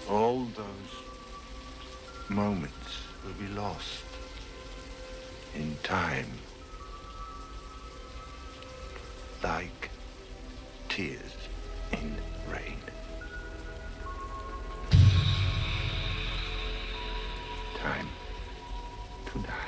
All those moments will be lost in time, like tears in rain. Time to die.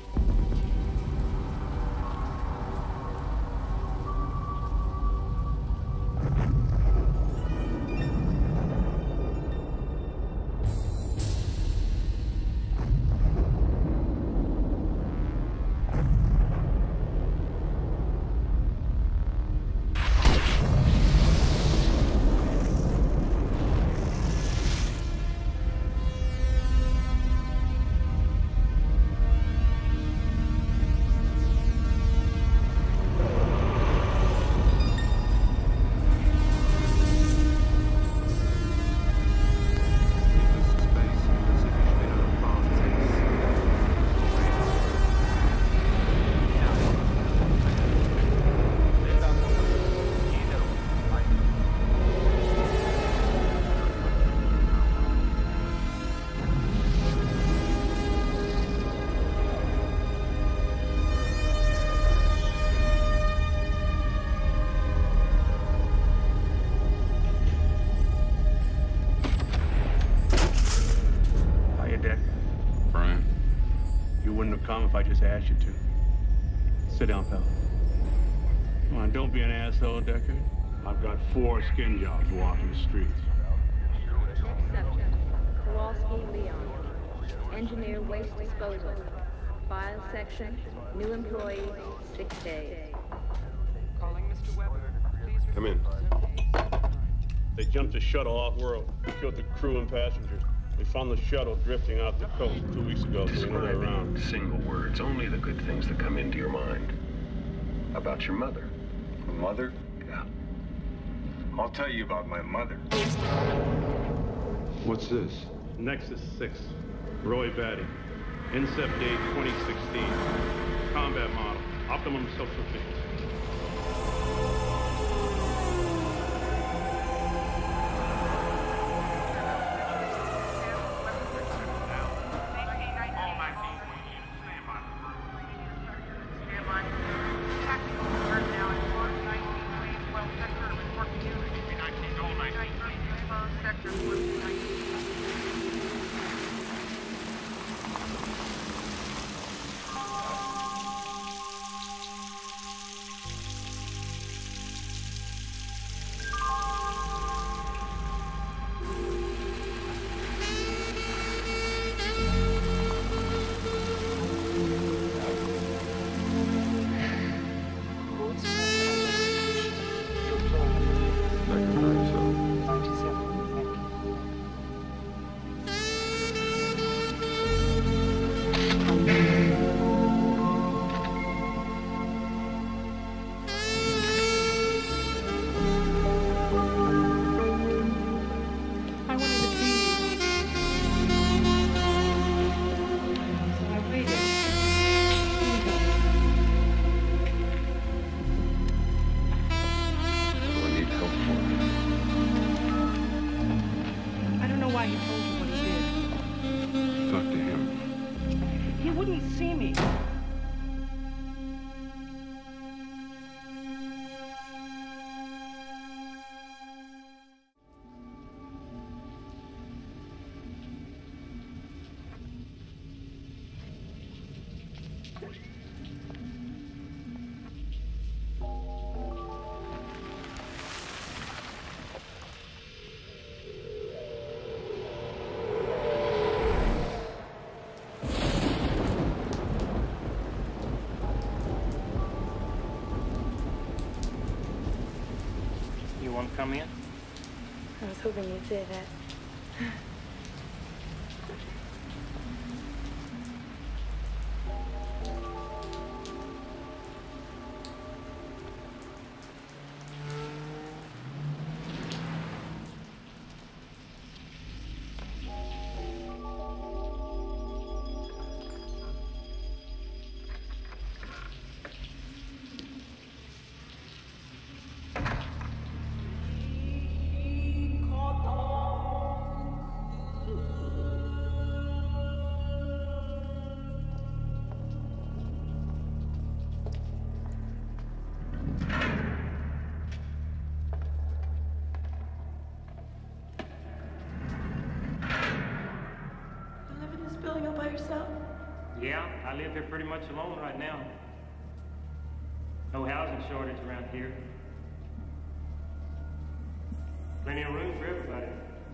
If I just asked you to. Sit down, pal. Come on, don't be an asshole, Deckard. I've got 4 skin jobs walking the streets. Subject, Kowalski Leon. Engineer waste disposal. File section, new employee, 6 days. Calling Mr. Weber. Please come in. They jumped the shuttle off-world, killed the crew and passengers. We found the shuttle drifting off the coast 2 weeks ago, so we know they're around. Single words, only the good things that come into your mind. About your mother. Mother? Yeah. I'll tell you about my mother. What's this? Nexus 6, Roy Batty. Incept date 2016. Combat model, optimum self-sufficiency. Come in? I was hoping you'd say that. living all by yourself? Yeah, I live here pretty much alone right now. No housing shortage around here. Plenty of room for everybody.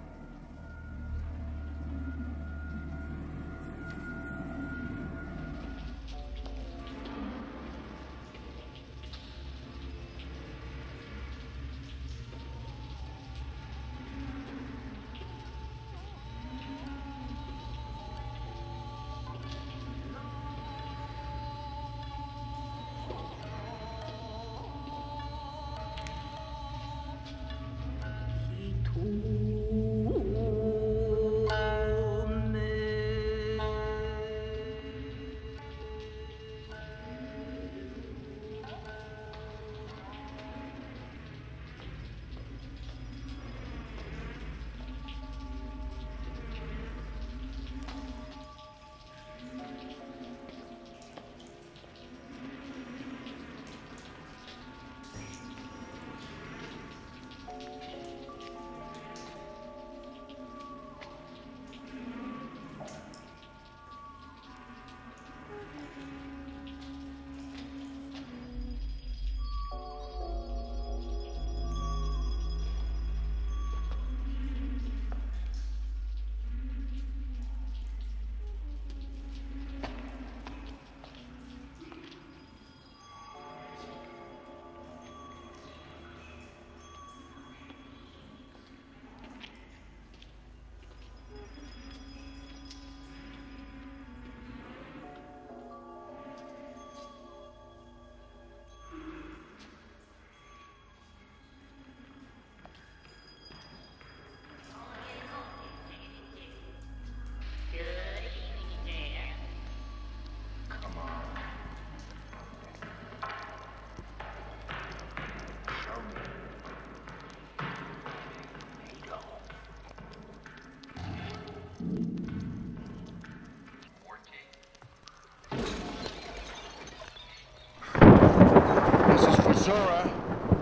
Zora.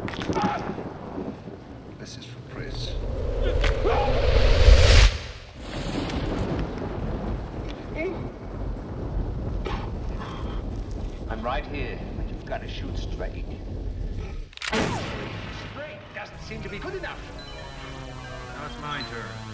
This is for Pris. I'm right here, but you've got to shoot straight. Straight doesn't seem to be good enough. Now it's my turn.